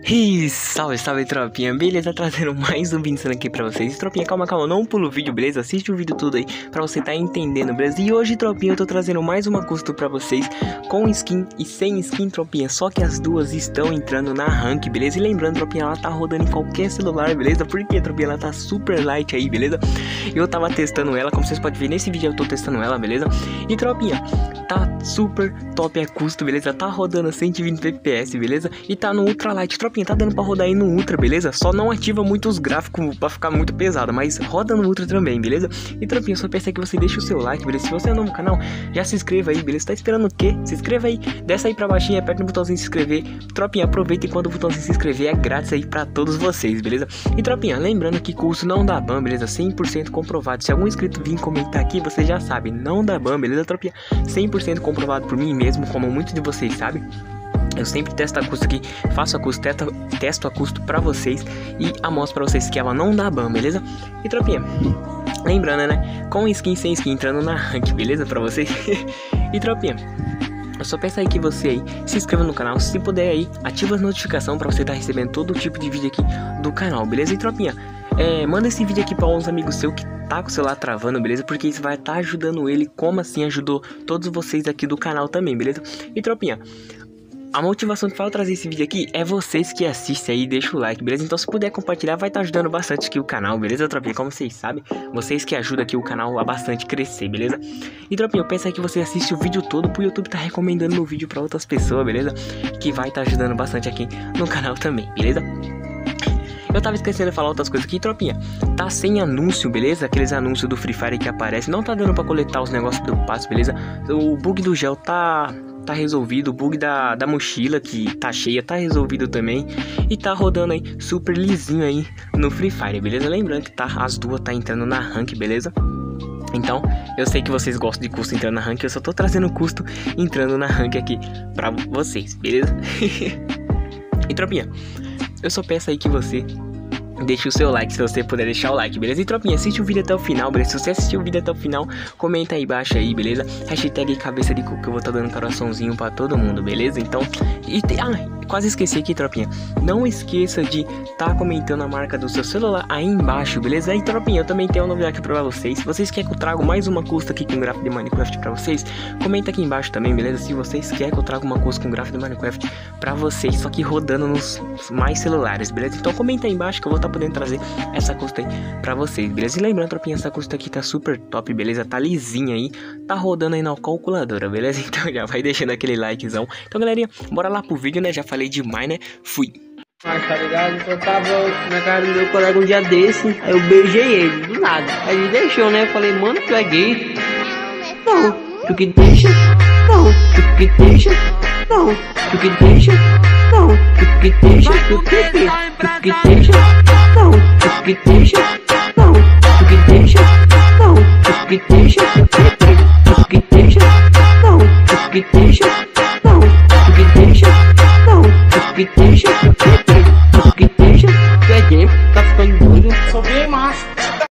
E salve tropinha, beleza? Trazendo mais um vídeo aqui pra vocês. Tropinha, calma, não pula o vídeo, beleza? Assiste o vídeo todo aí pra você tá entendendo, beleza? E hoje, tropinha, eu tô trazendo mais uma custo pra vocês com skin e sem skin, tropinha. Só que as duas estão entrando na rank, beleza? E lembrando, tropinha, ela tá rodando em qualquer celular, beleza? Porque, tropinha, ela tá super light aí, beleza? Eu tava testando ela, como vocês podem ver nesse vídeo eu tô testando ela, beleza? E, tropinha, tá super top a custo, beleza? Tá rodando 120 fps, beleza? E tá no ultra light, tropinha, tá dando pra rodar aí no ultra, beleza? Só não ativa muito os gráficos pra ficar muito pesado, mas roda no ultra também, beleza? E, tropinha, só peço que você deixe o seu like, beleza? Se você é novo no canal, já se inscreva aí, beleza? Tá esperando o quê? Se inscreva aí, desce aí pra baixinho, aperta no botãozinho se inscrever. Tropinha, aproveita enquanto o botãozinho se inscrever é grátis aí pra todos vocês, beleza? E, tropinha, lembrando que curso não dá ban, beleza? 100% comprovado. Se algum inscrito vir comentar aqui, você já sabe, não dá ban, beleza, tropinha? 100% comprovado por mim mesmo, como muitos de vocês sabem. Eu sempre testo a custo aqui, faço a custo, testo a custo pra vocês e mostro pra vocês que ela não dá ban, beleza? E, tropinha, lembrando, né, com skin, sem skin, entrando na rank, beleza, pra vocês? E, tropinha, eu só peço aí que você aí se inscreva no canal, se puder aí, ativa as notificações pra você estar recebendo todo tipo de vídeo aqui do canal, beleza? E, tropinha, manda esse vídeo aqui pra uns amigos seus que tá com o celular travando, beleza? Porque isso vai estar ajudando ele, como assim ajudou todos vocês aqui do canal também, beleza? E, tropinha, a motivação que faz eu trazer esse vídeo aqui é vocês que assistem aí, deixa o like, beleza? Então se puder compartilhar vai estar ajudando bastante aqui o canal, beleza, tropinha? Como vocês sabem, vocês que ajudam aqui o canal a bastante crescer, beleza? E, tropinha, eu peço aí que você assiste o vídeo todo pro YouTube tá recomendando meu vídeo pra outras pessoas, beleza? Que vai estar ajudando bastante aqui no canal também, beleza? Eu tava esquecendo de falar outras coisas aqui, tropinha. Tá sem anúncio, beleza? Aqueles anúncios do Free Fire que aparecem. Não tá dando pra coletar os negócios do passe, beleza? O bug do gel tá resolvido. O bug da mochila que tá cheia tá resolvido também. E tá rodando aí super lisinho aí no Free Fire, beleza? Lembrando que as duas tá entrando na rank, beleza? Então, eu sei que vocês gostam de custo entrando na rank. Eu só tô trazendo custo entrando na rank aqui pra vocês, beleza? E, tropinha, eu só peço aí que você deixe o seu like, se você puder deixar o like, beleza? E, tropinha, assiste o vídeo até o final, beleza? Se você assistiu o vídeo até o final, comenta aí embaixo aí, beleza? Hashtag cabeça de cu, que eu vou estar dando coraçãozinho pra todo mundo, beleza? Então, quase esqueci aqui, tropinha. Não esqueça de tá comentando a marca do seu celular aí embaixo, beleza? E, tropinha, eu também tenho uma novidade aqui pra vocês. Se vocês querem que eu traga mais uma custa aqui com gráfico de Minecraft pra vocês, comenta aqui embaixo também, beleza? Se vocês querem que eu traga uma custa com gráfico de Minecraft pra vocês, só que rodando nos mais celulares, beleza? Então comenta aí embaixo que eu vou estar podendo trazer essa custa aí pra vocês, beleza? E lembrando, tropinha, essa custa aqui tá super top, beleza? Tá lisinha aí, tá rodando aí na calculadora, beleza? Então já vai deixando aquele likezão. Então, galerinha, bora lá pro vídeo, né? Já falei demais, né? Fui! Mas tá ligado? Eu tava na casa do meu colega um dia desse, aí eu beijei ele, do nada. Aí ele deixou, né? Eu falei, mano, tu é gay? Não, tu que deixa? Não, tu que deixa? Não, tu que deixa? Não, tu que deixa? Tu que deixa? Não, tu que deixa? Não, tu que deixa? Não, tu que deixa? Tu que deixa? Não, tu que deixa? Não, tu que deixa? Não, tu que deixa? Tu que deixa? Tu é gay? Tá ficando doido? Sou bem massa.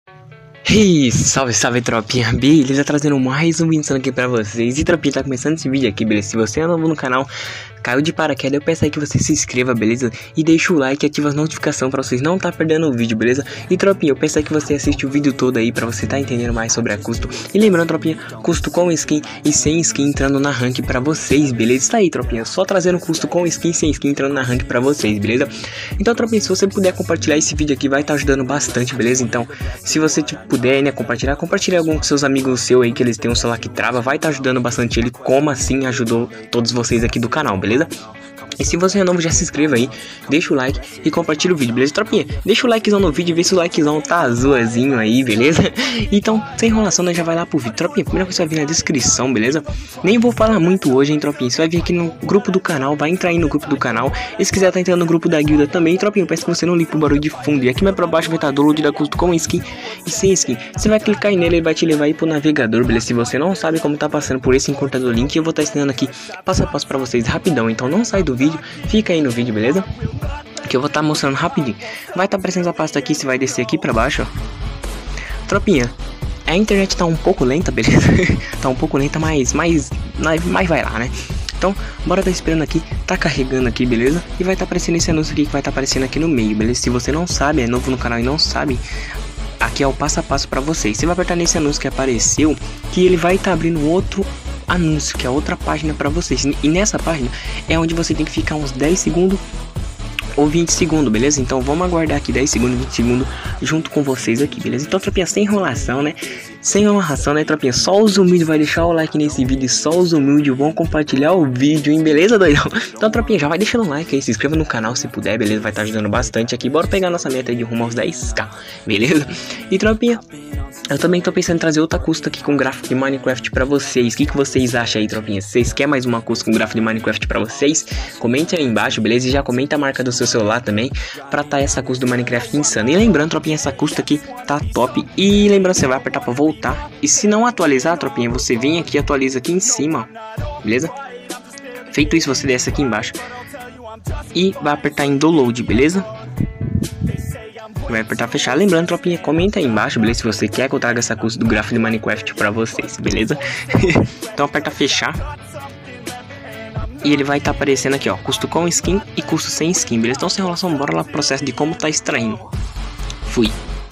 E salve tropinha, beleza? Trazendo mais um vídeo aqui pra vocês. E, tropinha, tá começando esse vídeo aqui, beleza? Se você é novo no canal, caiu de paraquedas, eu peço aí que você se inscreva, beleza? E deixa o like e ativa as notificações pra vocês não tá perdendo o vídeo, beleza? E, tropinha, eu peço aí que você assiste o vídeo todo aí pra você tá entendendo mais sobre a custo. E lembrando, tropinha, custo com skin e sem skin entrando na rank pra vocês, beleza? Isso aí, tropinha, só trazendo custo com skin e sem skin entrando na rank pra vocês, beleza? Então, tropinha, se você puder compartilhar esse vídeo aqui, vai tá ajudando bastante, beleza? Então, se você puder, né, compartilha algum com seus amigos seus aí que eles têm um celular que trava, vai tá ajudando bastante ele, como assim ajudou todos vocês aqui do canal, beleza? E se você é novo, já se inscreva aí, deixa o like e compartilha o vídeo, beleza, tropinha? Deixa o likezão no vídeo e vê se o likezão tá azulzinho aí, beleza? Então, sem enrolação, né, já vai lá pro vídeo. Tropinha, primeira coisa vai vir na descrição, beleza? Nem vou falar muito hoje, hein, tropinha? Você vai vir aqui no grupo do canal, vai entrar aí no grupo do canal. E se quiser tá entrando no grupo da guilda também, tropinha, peço que você não limpe o barulho de fundo. E aqui mais pra baixo vai estar download da custo com skin e sem skin. Você vai clicar aí nele, ele vai te levar aí pro navegador, beleza? Se você não sabe como tá passando por esse encurtador link, eu vou estar ensinando aqui passo a passo pra vocês rapidão. Então não sai do vídeo, fica aí no vídeo, beleza? Que eu vou estar mostrando rapidinho. Vai estar aparecendo a pasta aqui, você vai descer aqui pra baixo, ó. Tropinha, a internet tá um pouco lenta, beleza? Tá um pouco lenta, mas vai lá, né? Então, bora tá esperando aqui, tá carregando aqui, beleza? E vai tá aparecendo esse anúncio aqui que vai tá aparecendo aqui no meio, beleza? Se você não sabe, é novo no canal e não sabe, aqui é o passo a passo pra vocês. Você vai apertar nesse anúncio que apareceu, que ele vai tá abrindo outro anúncio, que é outra página pra vocês. E nessa página é onde você tem que ficar uns 10 segundos ou 20 segundos, beleza? Então vamos aguardar aqui 10 segundos, 20 segundos junto com vocês aqui, beleza? Então, tropinha, sem enrolação, né? Sem enrolação, né, tropinha? Só os humildes vai deixar o like nesse vídeo, só os humildes vão compartilhar o vídeo, hein? Beleza, doidão? Então, tropinha, já vai deixando um like aí, se inscreva no canal se puder, beleza? Vai estar ajudando bastante aqui. Bora pegar nossa meta aí de rumo aos 10k, beleza? E, tropinha, eu também tô pensando em trazer outra custa aqui com gráfico de Minecraft pra vocês. O que vocês acham aí, tropinha? Vocês querem mais uma custa com gráfico de Minecraft pra vocês? Comente aí embaixo, beleza? E já comenta a marca do seu celular também pra tá essa custa do Minecraft insana. E lembrando, tropinha, essa custa aqui tá top. E lembrando, você vai apertar pra voltar. E se não atualizar, tropinha, você vem aqui e atualiza aqui em cima, ó, beleza? Feito isso, você desce aqui embaixo e vai apertar em download, beleza? Vai apertar fechar. Lembrando, tropinha, comenta aí embaixo, beleza? Se você quer que eu traga essa custa do gráfico de Minecraft pra vocês, beleza? Então aperta fechar. E ele vai estar aparecendo aqui, ó, custo com skin e custo sem skin, beleza? Então sem enrolação, bora lá pro processo de como tá extraindo. Fui.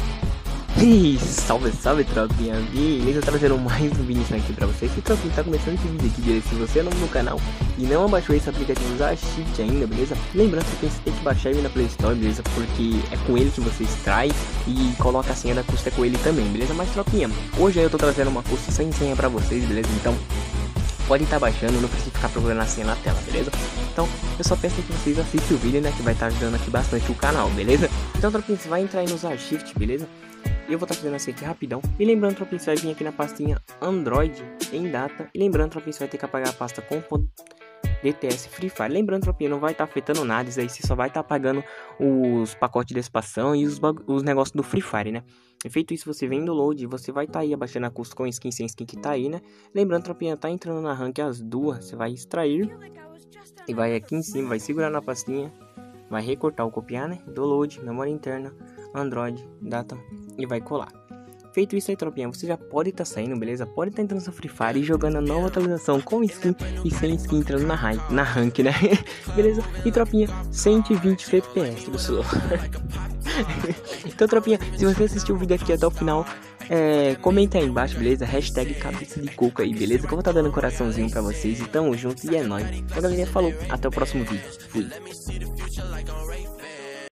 Salve, salve, tropinha, beleza? Trazendo mais um vídeo aqui pra vocês. E tropinha, tá começando esse vídeo aqui, beleza? Se você é novo no canal e não baixou esse aplicativo, usa Shift ainda, beleza? Lembrando que você tem que baixar ele na Play Store, beleza? Porque é com ele que você extrai e coloca a senha da custa com ele também, beleza? Mas, tropinha, hoje eu tô trazendo uma custa sem senha pra vocês, beleza? Então, pode estar baixando, não precisa ficar procurando a senha na tela, beleza? Então, eu só peço que vocês assistam o vídeo, né? Que vai estar ajudando aqui bastante o canal, beleza? Então, tropinha, você vai entrar aí nos Shift, beleza? E eu vou estar fazendo assim aqui rapidão. E lembrando, tropinha, você vai vir aqui na pastinha Android em data. E lembrando, tropinha, você vai ter que apagar a pasta com.dts Free Fire. Lembrando, tropinha, não vai estar afetando nada. Isso aí você só vai estar apagando os pacotes de expansão e os negócios do Free Fire, né? E feito isso, você vem no load e você vai estar aí abaixando a custo com skin, sem skin que tá aí, né? Lembrando, tropinha, tá entrando na rank as duas. Você vai extrair e vai aqui em cima, vai segurar na pastinha, vai recortar ou copiar, né? Download, memória interna, Android, data e vai colar. Feito isso aí, tropinha, você já pode estar saindo, beleza? Pode estar entrando no Free Fire e jogando a nova atualização com skin e sem skin entrando na rank, né? Beleza? E, tropinha, 120 FPS do celular. Então, tropinha, se você assistiu o vídeo aqui até o final, comenta aí embaixo, beleza? Hashtag cabeça de coco aí, beleza? Que eu vou estar dando um coraçãozinho pra vocês. E tamo junto e é nóis. Então, galerinha, falou. Até o próximo vídeo. Fui.